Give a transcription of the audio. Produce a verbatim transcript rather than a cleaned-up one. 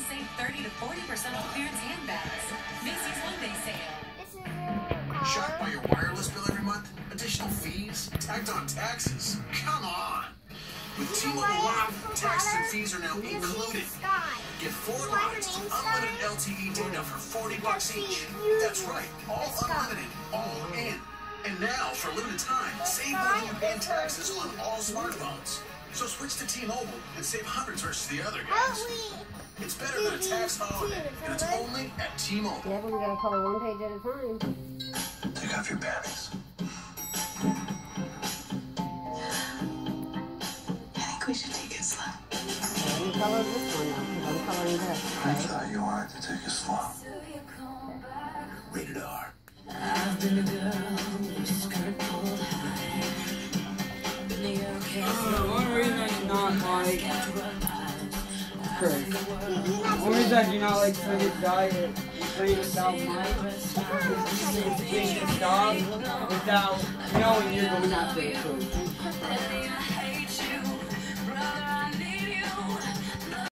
save thirty to forty percent off clearance handbags. Macy's One Day Sale. Shocked by your wireless bill every month? Additional fees? Tagged on taxes? Come on! With T-Mobile Live, taxes and fees are now included. Get four lines of unlimited L T E data for forty bucks each. That's right, all unlimited, all in. And now, for a limited time, save more than you pay in taxes on all smartphones. So switch to T-Mobile and save hundreds versus the other guys. It's better than a tax holiday, and it's only at T-Mobile. Yeah, but we gotta color one page at a time. Take off your panties. We should take it slow. I'm gonna color this one now, because I'm coloring this. I thought you wanted to take it slow. Rated R. I've been a girl with skirt pulled high. The only reason I do not like Chris. The only reason I do not like Freddy's diet and playing without Mike is being a dog without knowing you're going after the food.